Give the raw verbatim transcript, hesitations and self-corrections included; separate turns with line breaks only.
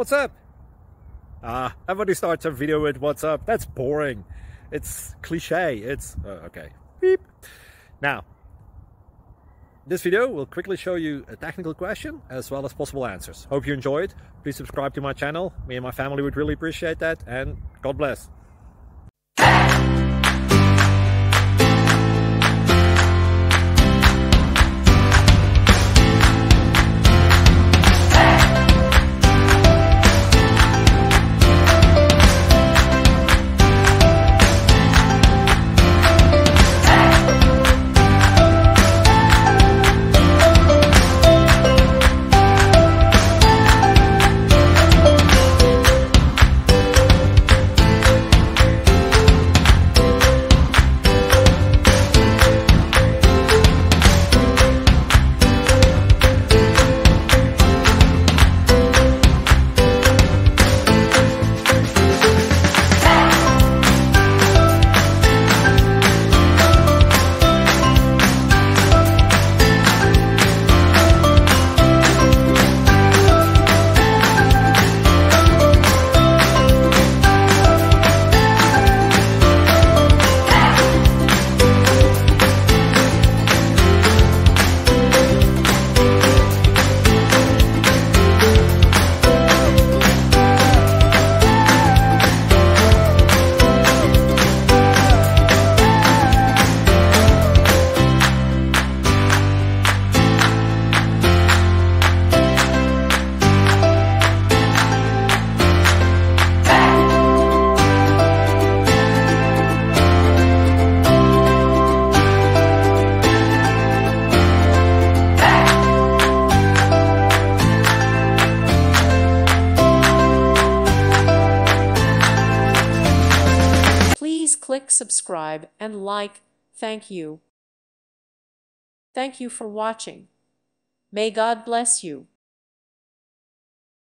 What's up? Ah, everybody starts a video with what's up. That's boring. It's cliche. It's uh, okay. Beep. Now, this video will quickly show you a technical question as well as possible answers. Hope you enjoyed. Please subscribe to my channel. Me and my family would really appreciate that, and God bless.
Click subscribe and like. Thank you. Thank you for watching. May God bless you.